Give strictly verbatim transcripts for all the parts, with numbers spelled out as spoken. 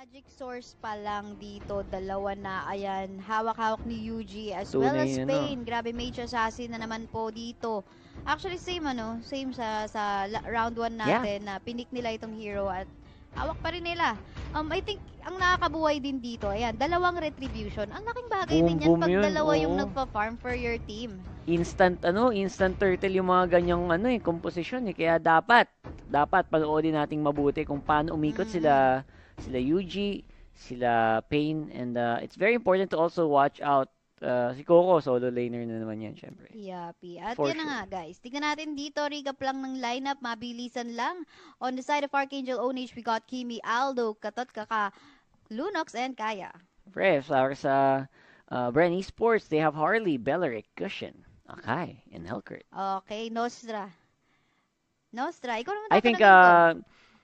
Magic source pa lang dito, dalawa na, ayan, hawak-hawak ni Yuji as well Tunay as yun, no? Spain. Grabe, Mage Assassin na naman po dito. Actually, same ano, same sa, sa la- round one Yeah. natin na pinik nila itong hero at hawak pa rin nila. Um, I think, ang nakakabuhay din dito, ayan, dalawang retribution. Ang laking bagay Boom, din yan boom pag yun, dalawa yung oo. nagpa-farm for your team. Instant ano, instant turtle yung mga ganyang ano eh, komposisyon eh. Kaya dapat, dapat panoodin nating mabuti kung paano umikot Mhm. sila, sila Yuji, sila Pain, and uh, it's very important to also watch out uh, si Coco, solo laner na naman yan, syempre. Yapi. At For yan na sure. nga, guys. Tignan natin dito, recap lang ng lineup, mabilisan lang. On the side of Archangel Onage, we got Kimi, Aldo, Katot, Kaka, Lunox, and Kaya. Pre, sa, sa uh, Bren Esports, they have Harley, Belleric, Cushion, Akai, and Helkert. Okay, Nostra. Nostra, ikaw naman I think tatanungin ko. uh,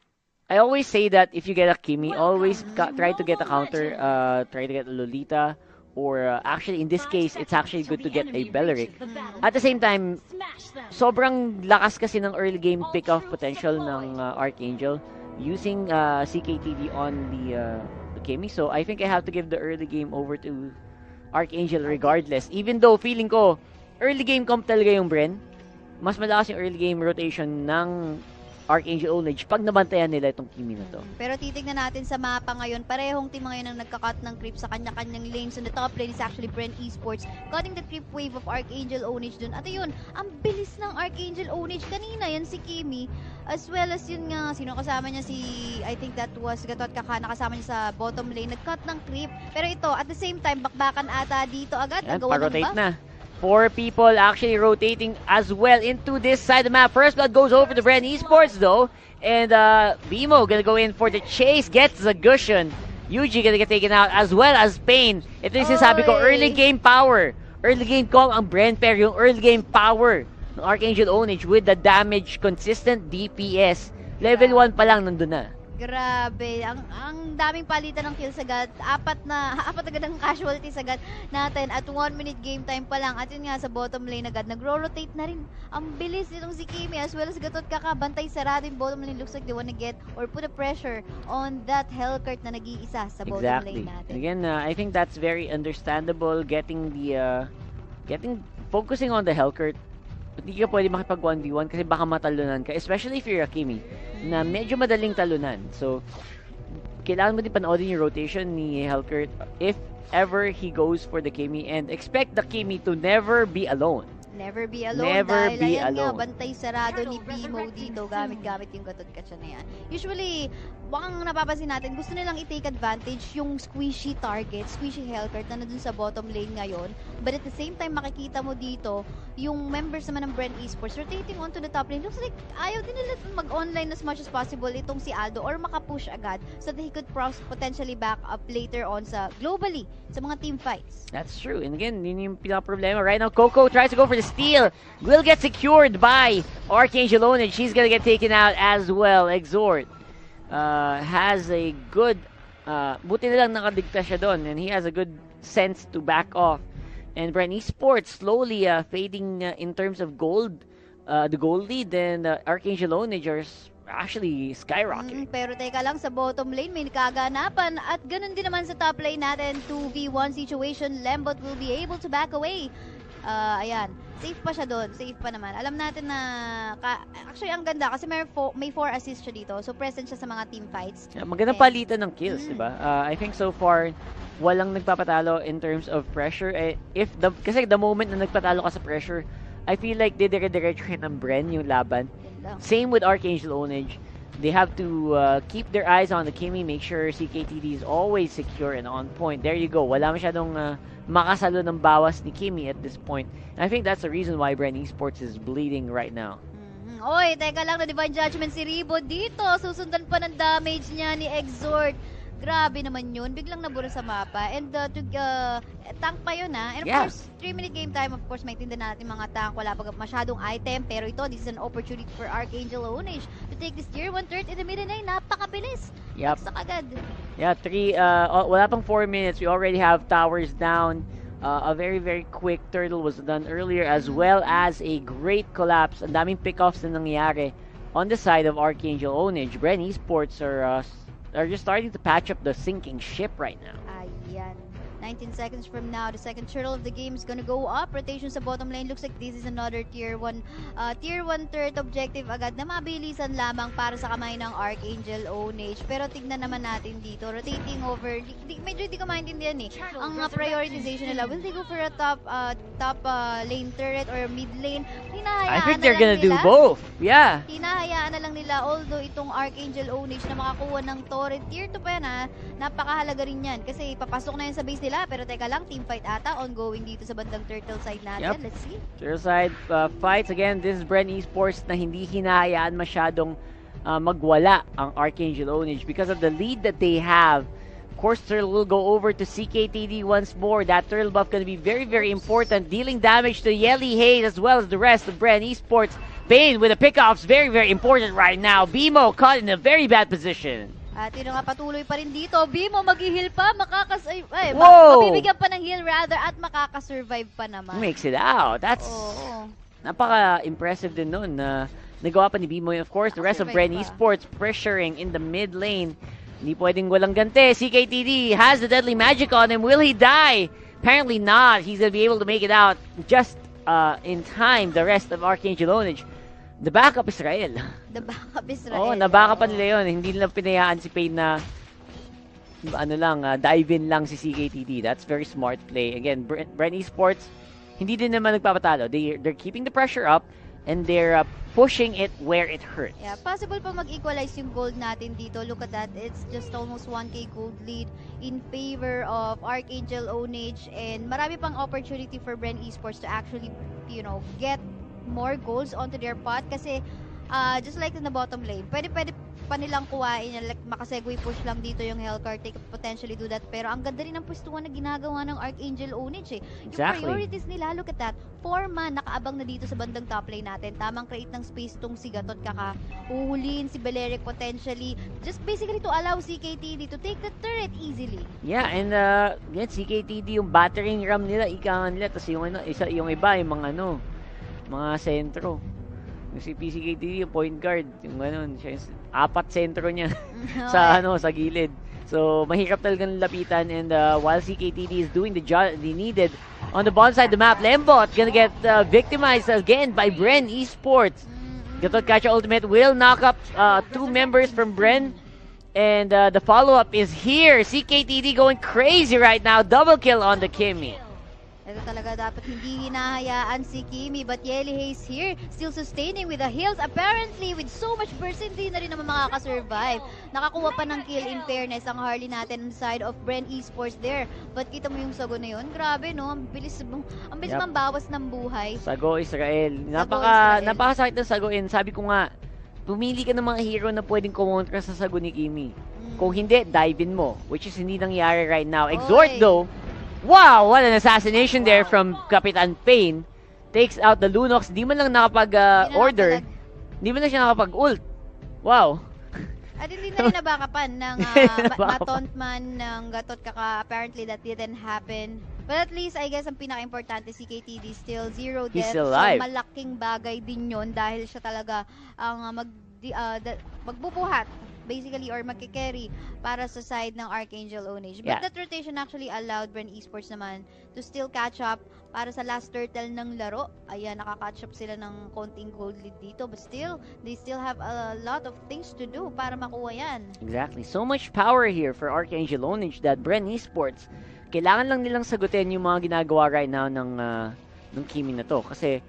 I always say that if you get a Kimi, always ca- try to get a counter, uh, try to get a Lolita, or uh, actually in this case, it's actually good to get a Belleric. At the same time, sobrang lakas kasi ng early game pick-off potential ng uh, Archangel using uh, C K T V on the, uh, the Kimi. So I think I have to give the early game over to Archangel regardless. Even though feeling ko, early game comp talaga yung Bren, mas malakas yung early game rotation ng Archangel Onage pag nabantayan nila itong Kimi na to. Pero titignan natin sa mapa ngayon, parehong team ngayon ang nagka-cut ng creep sa kanya-kanyang lanes. So the top lane is actually Bren Esports, cutting the creep wave of Archangel Onage dun. At ayun, ang bilis ng Archangel Onage. Kanina yan si Kimi, as well as yun nga, sino kasama niya si, I think that was Gatot Kakana, kasama niya sa bottom lane, nag-cut ng creep. Pero ito, at the same time, bakbakan ata dito agad. Yan, Nagawa ng pa-rotate buff. na. Four people actually rotating as well into this side of the map. First blood goes over to Bren Esports though. And uh, Bimo gonna go in for the chase. Gets the Gushion. Yuji gonna get taken out as well as Pain. Ito yung sinasabi ko, Oy. early game power. Early game call ang Bren pair. Yung early game power ng Archangel Onage with the damage consistent D P S. Level one pa lang nandun na. Grabe, ang ang daming palitan ng kills agad. Apat na apat agad ang casualties agad natin at one minute game time pa lang. At yun nga sa bottom lane agad, nagro-rotate na rin. Ang bilis nitong si Kimi as well as Gatot Kaka. Bantay sarado yung bottom lane. Looks like they wanna get or put a pressure on that Hellcurt na nag-iisa sa bottom Exactly. lane natin. Again, uh, I think that's very understandable. Getting the, uh, getting, focusing on the Hellcurt. Hindi ka pwede makipag one v one kasi baka matalunan ka. Especially if you're a Kimi, na medyo madaling talunan. So, kailangan mo din panoodin yung rotation ni Hellcurt if ever he goes for the Kimi and expect the Kimi to never be alone. Never be alone. Never dahil be ayan nga, alone. bantay sarado ni Bimo dito. Gamit-gamit yung Gatot Katsa na yan. Usually, baka napapansin natin, gusto nilang i-take advantage yung squishy target, squishy Hellcurt na nandun sa bottom lane ngayon. But at the same time, makikita mo dito, yung members naman ng Bren Esports rotating onto the top lane. Looks like ayaw din nila mag-online as much as possible itong si Aldo or makapush agad so that he could pros- potentially back up later on sa globally sa mga team fights. That's true. And again, yun yung pinaka-problema. Right now, Coco tries to go for the steal. Will get secured by Archangel Onage. She's gonna get taken out as well. Exhort uh, has a good... Uh, buti na lang nakadigta siya doon. And he has a good sense to back off. And Bren Esports slowly uh, fading uh, in terms of gold. Uh, the gold lead. And uh, Archangel Onage are s- actually skyrocketing. Mm, pero teka lang, sa bottom lane may kaganapan at ganun din naman sa top lane natin, two v one situation. Lembot will be able to back away. Uh, ayan, safe pa siya doon, safe pa naman. Alam natin na, ka, actually ang ganda kasi may four, may four assists siya dito, so present siya sa mga team fights. Yeah, magandang And- palitan ng kills, Mm. di ba? Uh, I think so far, walang nagpapatalo in terms of pressure. Eh, if the, kasi the moment na nagpatalo ka sa pressure, I feel like didire-diretsuhin ng Bren yung laban. Yun lang. Same with Archangel Onage. They have to uh, keep their eyes on the Kimi, make sure C K T D is always secure and on point. There you go. Wala masyadong uh, makasalo ng bawas ni Kimi at this point. And I think that's the reason why Bren Esports is bleeding right now. Mhm. Oy, teka lang, na Divine Judgment si Ribo dito. Susundan pa ng damage niya ni Exhort. Grabe naman yun. Biglang nabura sa mapa. And uh, to, uh, tank pa yun ha. And of Yeah. course, three minute game time. Of course, maintindihan natin mga tank. Wala pa masyadong item. Pero ito, this is an opportunity for Archangel Onage to take this tier one third in the mid lane. Napakabilis. Yep. Sa kagad. Yeah, three, uh, oh, wala pang four minutes. We already have towers down. Uh, a very, very quick turtle was done earlier as well as a great collapse. Ang daming pick-offs na nangyari on the side of Archangel Onage. Bren Esports are uh, are just starting to patch up the sinking ship right now. Ayan. nineteen seconds from now, the second turtle of the game is gonna go up. Rotation sa bottom lane. Looks like this is another tier one uh, tier one third objective agad na mabilisan lamang para sa kamay ng Archangel Onage. Pero tignan naman natin dito. Rotating over. Di, di, medyo di ko maintindihan eh. Ang uh, prioritization nila. Will they go for a top uh, top uh, lane turret or mid lane? Hinahayaan I think na they're lang gonna do nila. both. Yeah. Hinahayaan na lang nila, although itong Archangel Onage na makakuha ng turret tier two pa yan ha, napakahalaga rin yan kasi papasok na yan sa base nila, pero teka lang, team fight ata ongoing dito sa bandang turtle side natin. Yep. Let's see. Turtle side uh, fights again. This is Bren Esports na hindi hinahayaan masyadong uh, magwala ang Archangel Onage because of the lead that they have. Of course, Turtle will go over to C K T D once more. That Turtle buff going to be very, very important, dealing damage to Yelly Haze as well as the rest of Bren Esports. Pain with the pickoffs, very, very important right now. BMO caught in a very bad position. At yun nga, patuloy pa rin dito. Bimo, mag-heal pa, makakas... Ay, ay, Whoa! mabibigyan pa ng heal rather at makakasurvive pa naman. Makes it out. That's Oo. napaka-impressive din nun na nagawa pa ni Bimo. And of course, the rest of Bren Nakasurvive pa. Esports pressuring in the mid lane. Hindi pwedeng walang gante. C K T D has the deadly magic on him. Will he die? Apparently not. He's gonna be able to make it out just uh, in time. The rest of Archangel Onage. The backup Israel. The backup Israel. Oo, nabackup pa nila yun. Hindi nila pinayaan si Pain na ano lang, uh, dive in lang si C K T D. That's very smart play. Again, Bren, Bren Esports, hindi din naman nagpapatalo. They, they're keeping the pressure up and they're uh, pushing it where it hurts. Yeah, possible pa mag-equalize yung gold natin dito. Look at that. It's just almost one K gold lead in favor of Archangel Onage, and marami pang opportunity for Bren Esports to actually, you know, get more goals onto their pot kasi uh, just like in the bottom lane, pwede pwede pa nilang kuhain yan, like makasegue push lang dito yung Hellcard, they could potentially do that, pero ang ganda rin ng pwestuhan na ginagawa ng Archangel Onage eh. Yung Exactly. priorities nila, look at that, four man nakaabang na dito sa bandang top lane natin, tamang create ng space tong si Gatot, kaka uhulin si Beleric potentially, just basically to allow C K T D to take the turret easily. Yeah, and uh, yan, C K T D yung battering ram nila, ikangan nila, tapos yung, ano, isa, yung iba, yung mga ano, mga sentro. Yung si P C K T D, yung point guard, yung ganun, siya yung apat sentro niya sa ano sa gilid. So, mahirap talagang lapitan, and uh, while C K T D is doing the job they needed on the bottom side of the map, Lembot gonna get uh, victimized again by Bren Esports. Gatot Kacha Ultimate will knock up uh, two members from Bren, and uh, the follow-up is here. C K T D going crazy right now, double kill on the Kimmy. Ito talaga dapat hindi hinahayaan si Kimmy, but Yelly Haze here, still sustaining with the heals. Apparently, with so much burst, hindi na rin naman makakasurvive. Nakakuha pa ng kill in fairness ang Harley natin on the side of Bren Esports there. But kita mo yung sago na yun, grabe no, ang bilis, ang bilis Yep. mambawas ng buhay. Sago Israel. Napaka, Israel. napakasakit ng saguin. Sabi ko nga, pumili ka ng mga hero na pwedeng kumontra sa sago ni Kimmy. Mm. Kung hindi, dive in mo. Which is hindi nangyari right now. Exhort Oy. though. Wow! What an assassination there from Kapitan Pain. Takes out the Lunox. Di man lang nakapag-order. Hindi Di man lang siya nakapag-ult. Wow. At hindi na rin nabakapan ng uh, ma- mataunt man ng Gatot, kaka apparently that didn't happen. But at least, I guess, ang pinaka-importante, si K T D still zero He's death. still So, alive. malaking bagay din yun dahil siya talaga ang uh, mag, di, uh, da, magbubuhat basically or magkikerry para sa side ng Archangel Onage. But Yeah. that rotation actually allowed Bren Esports naman to still catch up para sa last turtle ng laro. Ayan, nakaka-catch up sila ng konting gold lead dito. But still, they still have a lot of things to do para makuha yan. Exactly. So much power here for Archangel Onage that Bren Esports, kailangan lang nilang sagutin yung mga ginagawa right now ng, uh, ng Kimmy na to. Kasi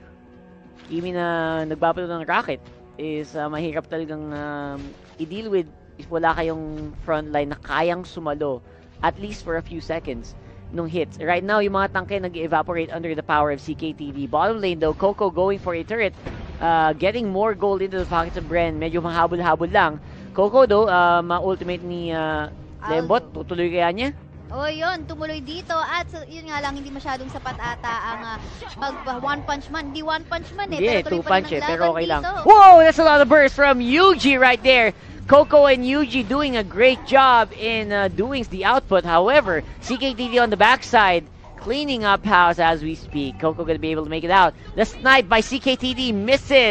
Kimmy na nagbabalo ng racket is uh, mahirap talagang um, i-deal with if wala kayong frontline na kayang sumalo at least for a few seconds nung hits. Right now, yung mga tangke nag-evaporate under the power of C K T V. Bottom lane though, Coco going for a turret, uh, getting more gold into the pockets of Bren. Medyo mahabol-habol lang. Coco though, uh, ma-ultimate ni uh, Lembot, Aldo. tutuloy kaya niya? O yun, tumuloy dito at sa- yun nga lang, hindi masyadong sapat ata ang uh, pag uh, one punch man. Hindi one punch man eh, Yeah, pero tuloy two pa rin punch ang eh, pero laban okay lang. dito. Whoa, that's a lot of burst from Yuji right there. Coco and Yuji doing a great job in uh, doing the output. However, C K T D on the backside, cleaning up house as we speak. Coco gonna be able to make it out. The snipe by C K T D misses.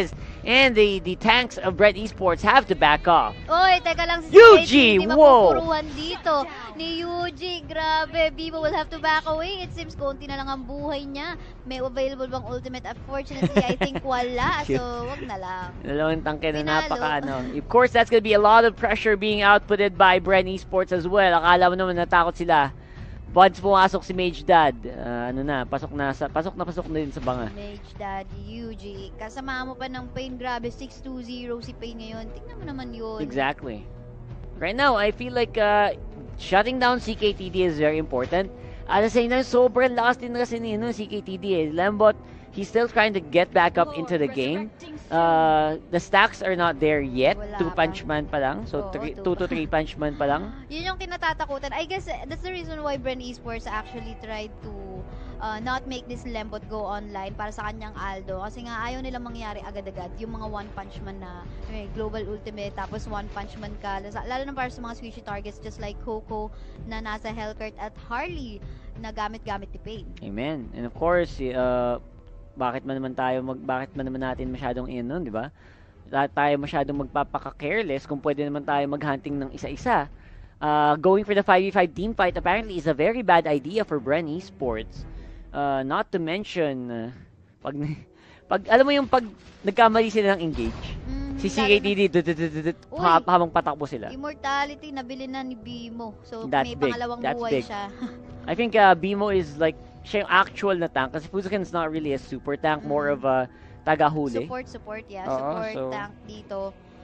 And the, the tanks of Brent Esports have to back off. Oy, teka lang si Yuji, hindi whoa! mapupuruhan dito. Ni Yuji, grabe. Bimo will have to back away. It seems konti na lang ang buhay niya. May available bang ultimate? Unfortunately, I think wala. So, wag na lang. Dalawang tangke na Pinalo. napaka ano. Of course, that's gonna be a lot of pressure being outputted by Brent Esports as well. Akala mo naman natakot sila. Once pumasok si Mage Dad, uh, ano na, pasok na sa pasok na pasok na din sa banga. Mage Daddy, Yuji. Kasama mo pa ng Pain. Grabe, six two zero si Pain ngayon. Tingnan mo naman yun. Exactly. Right now, I feel like uh, shutting down C K T D is very important. At the same time, sobrang lakas din kasi ni no, C K T D eh. Lambot, he's still trying to get back up into the game. Uh, the stacks are not there yet. Wala Two pa. punch man pa lang. So, Oo, three, two two pa. to three punch man pa lang. Yun yung kinatatakutan. I guess uh, that's the reason why Brent Esports actually tried to uh, not make this Lembot go online para sa kanyang Aldo. Kasi nga ayaw nilang mangyari agad-agad. Yung mga one punch man na may global ultimate tapos one punch man ka. Lalo na para sa mga squishy targets just like Coco na nasa Hellcurt at Harley na gamit-gamit ni Pain. Amen. And of course, uh, bakit man naman tayo mag bakit man naman natin masyadong in nun, di ba? Lahat tayo masyadong magpapaka-careless kung pwede naman tayo mag-hunting ng isa-isa. Uh, going for the five v five team fight apparently is a very bad idea for Brent Esports. Uh, not to mention, uh, pag, pag, alam mo yung pag nagkamali sila ng engage, Mm, si C lalo K T D, dut-dut-dut-dut, Uy. ha- habang patakbo sila. na Immortality, nabili na ni Bimo. So, That's may big. pangalawang That's buhay big. siya. I think uh, Bimo is like, siya yung actual na tank kasi Fuzukin's not really a super tank, more Mm. of a tagahuli. Support, support, yeah. Oo, support so- tank dito.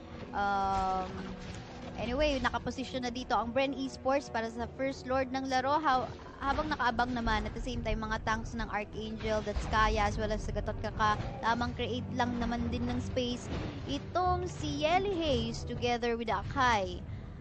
Um, anyway, nakaposisyon na dito ang Brent Esports para sa first lord ng laro. How, habang nakaabang naman, at the same time, mga tanks ng Archangel, that's Kaya, as well as Sagatot Kaka, tamang create lang naman din ng space. Itong si Yeli Hayes together with Akai.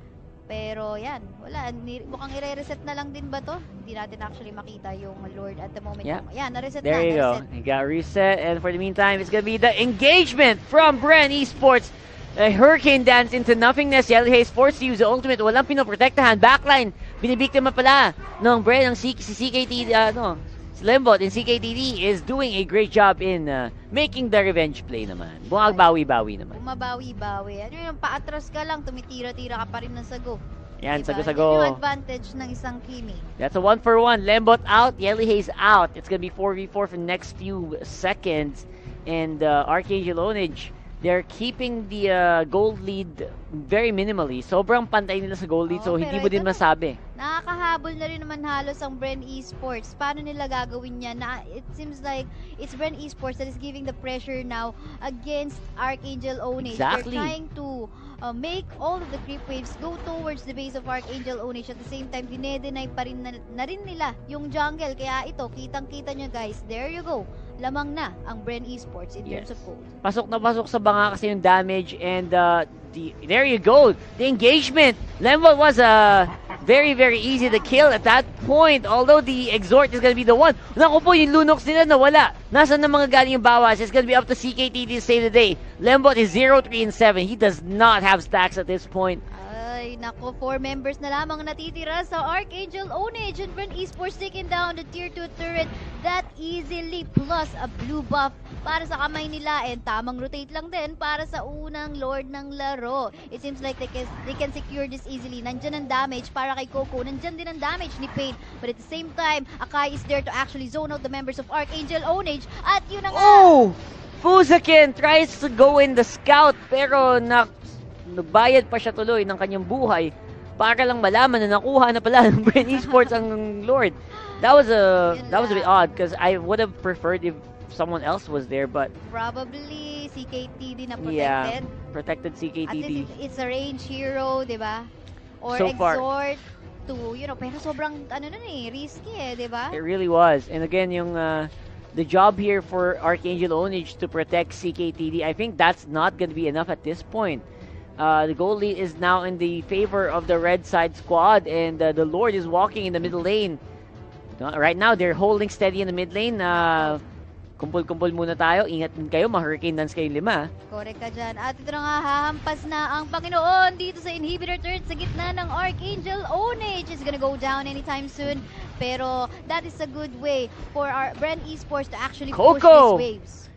Pero yan, wala. Ni, mukhang i-reset na lang din ba to? Hindi natin actually makita yung Lord at the moment. Yeah. Yan, na-reset There na. you go. na-reset. It got reset, and for the meantime, it's gonna be the engagement from Brent Esports. A hurricane dance into nothingness. Yellow Haze forced to use the ultimate. Walang pinoprotektahan. Backline. Binibiktima pala ng Brent ng C- si C K T D. Uh, no, si Lembot and C K T D is doing a great job in uh, making the revenge play naman. Bumagbawi-bawi naman. Bumabawi-bawi. Ano yung paatras ka lang, tumitira-tira ka pa rin ng sago. Yan, Diba? sago-sago. Yan yung advantage ng isang Kimi. That's a one for one. Lembot out. Yellow Haze out. It's gonna be four v four for the next few seconds. And uh, Archangel Onage, they're keeping the uh, gold lead very minimally. Sobrang pantay nila sa gold lead, Oo, so hindi pero mo din ito na- masabi. Nakakahabol na rin naman halos ang Brent Esports. Paano nila gagawin yan? Na, it seems like it's Brent Esports that is giving the pressure now against Archangel Onage. Exactly. They're trying to uh, make all of the creep waves go towards the base of Archangel Onage. At the same time, dinedenay pa rin na, na rin nila yung jungle. Kaya ito, kitang-kita nyo guys. There you go. Lamang na ang Brent Esports in Yes. terms of gold. Pasok na pasok sa banga kasi yung damage, and uh, the, there you go. The engagement. Lembot was uh, very, very easy to kill at that point. Although the exhort is gonna be the one. Naku po, yung Lunox nila nawala. Nasaan na mga galing yung bawas? It's gonna be up to C K T D to save the day. Lembot is zero three and seven. He does not have stacks at this point. Ay, nako, four members na lamang natitira sa Archangel Onage, and Brent Esports taking down the tier two turret that easily, plus a blue buff para sa kamay nila, and tamang rotate lang din para sa unang lord ng laro. It seems like they can, they can secure this easily. Nandyan ang damage para kay Coco, nandyan din ang damage ni Pain, but at the same time, Akai is there to actually zone out the members of Archangel Onage, at yun na nga! Oh! Fuzakin tries to go in the scout, pero na nagbayad pa siya tuloy ng kanyang buhay para lang malaman na nakuha na pala ng Brent Esports ang Lord. That was a Yun that was a bit lang. odd because I would have preferred if someone else was there, but Probably C K T D na yeah, protected. protected C K At T D. least it's, it's a range hero, di ba? Or So far. exhort to, you know, pero sobrang, ano nun eh, risky eh, di ba? It really was. And again, yung uh, the job here for Archangel Onage to protect C K T D, I think that's not going to be enough at this point. Uh, the goal lead is now in the favor of the red side squad, and uh, the Lord is walking in the middle lane. Uh, Right now, they're holding steady in the mid lane. Uh, kumpul-kumpul muna tayo. Ingat din kayo, ma-hurricane dance kayong lima. Correct ka dyan. At ito na nga, hahampas na ang Panginoon dito sa inhibitor turret sa gitna ng Archangel Onage. It's gonna go down anytime soon. Pero that is a good way for our Brent Esports to actually push Coco! these waves.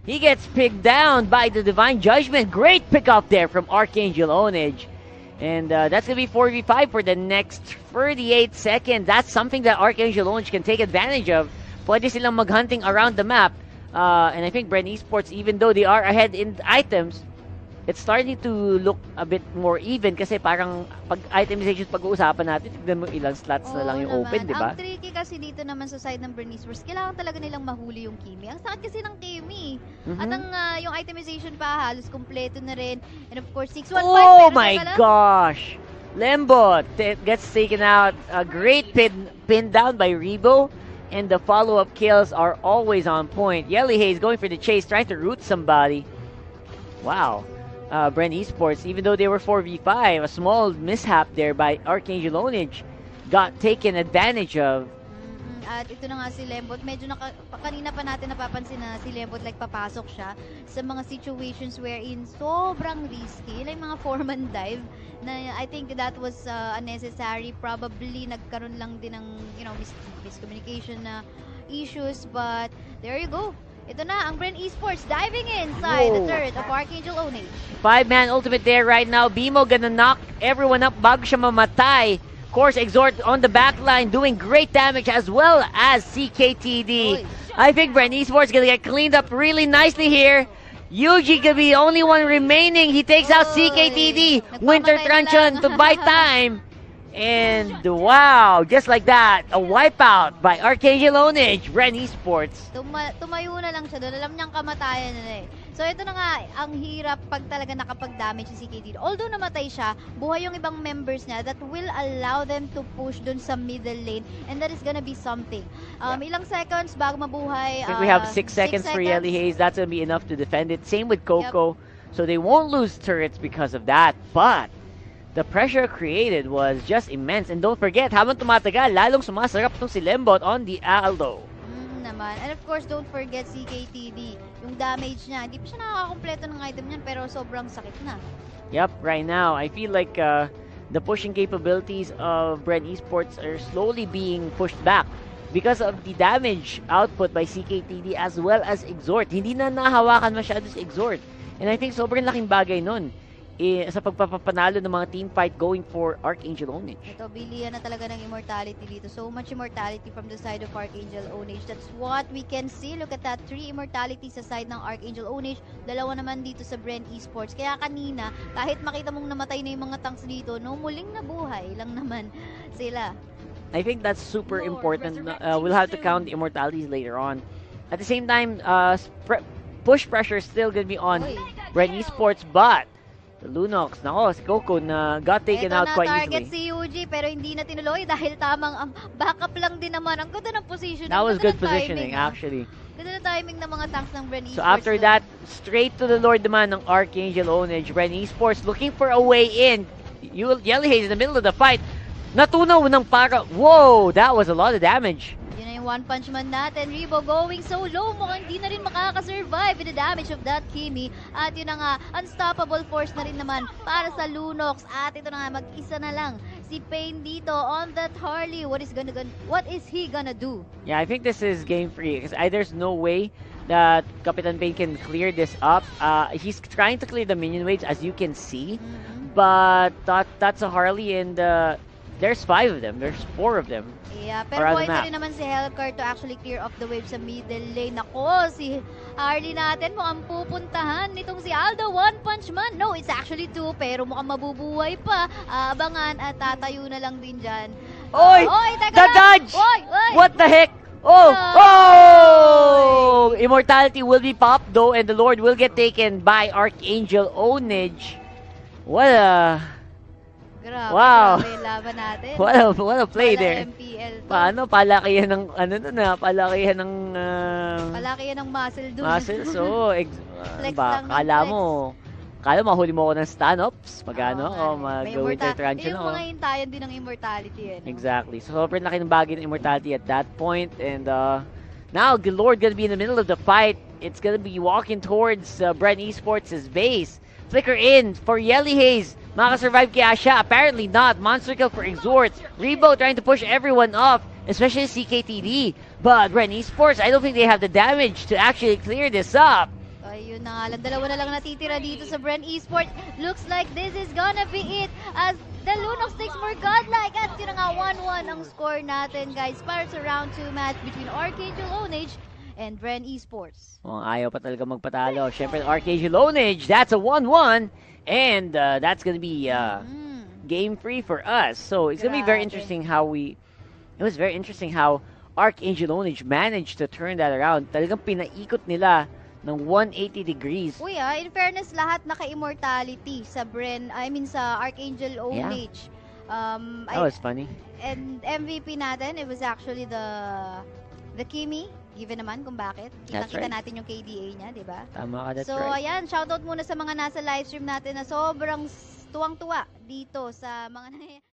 He gets picked down by the Divine Judgment. Great pick up there from Archangel Onage. And uh, that's going to be four v five for the next thirty-eight seconds. That's something that Archangel Onage can take advantage of. Pwede silang maghunting around the map. Uh, and I think Bren Esports, even though they are ahead in items, it's starting to look a bit more even kasi parang pag itemization pag-uusapan natin, tignan mo ilang slots na lang yung naman. open, di ba? Ang tricky kasi dito naman sa side ng Bernice Wars, kailangan talaga nilang mahuli yung Kimi. Ang sakit kasi ng Kimi. Mhm. At ang uh, yung itemization pa halos kompleto na rin. And of course, six one five. Oh my gosh! Lembo gets taken out. A great pin, pin down by Rebo. And the follow-up kills are always on point. Yelly Hayes going for the chase, trying to root somebody. Wow. Uh, Bren Esports, even though they were four v five, a small mishap there by Archangel Onage got taken advantage of. Mm, at ito na nga si Lembot, medyo naka, kanina pa natin napapansin na si Lembot like papasok siya sa mga situations wherein sobrang risky, like mga four-man dive na I think that was uh, unnecessary. Probably nagkaroon lang din ng, you know, mis miscommunication na issues, but there you go. Ito na, ang Bren Esports diving inside Whoa. the turret of Archangel Onage. Five-man ultimate there right now. Bimo gonna knock everyone up bago siya mamatay. Of course, Exhort on the back line doing great damage as well as C K T D. Oy. I think Bren Esports gonna get cleaned up really nicely here. Yuji could be the only one remaining. He takes out C K T D. Oy. Winter Nagpamatay Truncheon lang. to buy time. And wow, just like that, a wipeout by Archangel Onage, Bren Esports. Tuma tumayo na lang siya doon. Alam niyang kamatayan na eh. So ito na nga, ang hirap pag talaga nakapag-damage si C K T D. Although namatay siya, buhay yung ibang members niya that will allow them to push doon sa middle lane. And that is gonna be something. Um, Yeah. Ilang seconds bago mabuhay. I think we have uh, six seconds for seconds. Yelly Hayes. That's gonna be enough to defend it. Same with Coco. So they won't lose turrets because of that. But the pressure created was just immense. And don't forget, habang tumatagal, lalong sumasarap tong si Lembot on the Aldo. Mm, naman. And of course, don't forget C K T D. Yung damage niya, hindi pa siya nakakakompleto ng item niyan, pero sobrang sakit na. Yep, right now, I feel like uh, the pushing capabilities of Bren Esports are slowly being pushed back because of the damage output by C K T D as well as Exhort. Hindi na nahawakan masyado si Exhort. And I think sobrang laking bagay nun eh, sa pagpapapanalo ng mga team fight going for Archangel Onage. Ito, bilihan na talaga ng immortality dito. So much immortality from the side of Archangel Onage. That's what we can see. Look at that. Three immortality sa side ng Archangel Onage. Dalawa naman dito sa Bren Esports. Kaya kanina, kahit makita mong namatay na yung mga tanks dito, no, muling nabuhay lang naman sila. I think that's super important. Uh, we'll have to count the immortalities later on. At the same time, uh, push pressure is still gonna be on Oy. Bren Esports, but the Lunox, nako, si Coco na got taken Ito out na, quite target easily. si Yuji, pero hindi na tinuloy dahil tamang um, backup lang din naman. Ang ganda ng position. That was Ganda good ng positioning, timing, ah. actually. Ganda ng timing ng mga tanks ng Bren Esports. So after doon. that, straight to the Lord naman ng Archangel Onage. Bren Esports looking for a way in. You, Yelly Hayes in the middle of the fight. Natunaw ng para. Whoa, that was a lot of damage. Yun na yung one punch man natin. Rebo going so low. Mukhang hindi na rin makakasurvive with the damage of that Kimi. At yun na nga, unstoppable force na rin naman para sa Lunox. At ito na nga, mag-isa na lang si Pain dito on that Harley. What is gonna, gonna what is he gonna do? Yeah, I think this is game free because there's no way that Kapitan Pain can clear this up. Uh, he's trying to clear the minion waves, as you can see. Mm-hmm. But that, that's a Harley, and uh, there's five of them. There's four of them. Yeah, pero Or buhay other na rin naman si Hellcar to actually clear off the wave sa middle lane. Nako, si Harley natin mukhang pupuntahan nitong si Aldo. One punch man. No, it's actually two, pero mukhang mabubuhay pa. Abangan at tatayo na lang din dyan. Oy! Oy, teka The lang! dodge! Oy! Oy! What the heck? Oh! Oh! Immortality will be popped though, and the Lord will get taken by Archangel Onage. What a... Grabe, Wow. grabe yung laban natin. What a, what a play Pala there. M P L to. Paano? Palakihan ng, ano na na, palakihan ng... Uh, Palaki yan ng muscle dun. muscles, oh. Ex, Flex ba, lang ng kala flex. mo, kala mo, mahuli mo ako ng stand-ups. Magano? Oo nga Oh, eh. May mag-winter immorta- truncheon Yung ako. mga hintayan din ng immortality eh. no? Exactly. So, sobrang laki ng bagay ng immortality at that point. And uh, now, the Lord gonna be in the middle of the fight. It's gonna be walking towards uh, Bren Esports' base. Flicker in for Yelly Hayes. Makasurvive kaya siya? Apparently not. Monster kill for Exhort. Rebo trying to push everyone off, especially C K T D. But Bren Esports, I don't think they have the damage to actually clear this up. ayun na nga lang. Dalawa na lang natitira dito sa Bren Esports. Looks like this is gonna be it as the Lunox takes more godlike. At yun na nga, one one ang score natin, guys, para sa round two match between Archangel Onage and Bren Esports. Mukhang ayaw pa talaga magpatalo. Siyempre, Archangel Onage, that's a one one. And uh, that's gonna be uh, Mm. game free for us. So it's gonna be very Grabe. interesting how we... It was very interesting how Archangel Onage managed to turn that around. Talagang pinaikot nila ng one eighty degrees. Uy ah, in fairness, lahat naka-immortality sa Bren, I mean sa Archangel Onage. Um, That I- was funny. and M V P natin, it was actually the the Kimi. Given naman kung bakit. That's Kita-kita right. natin yung K D A niya, di ba? Tama ka, that's So, right. ayan, shoutout muna sa mga nasa livestream natin na sobrang s- tuwang-tuwa dito sa mga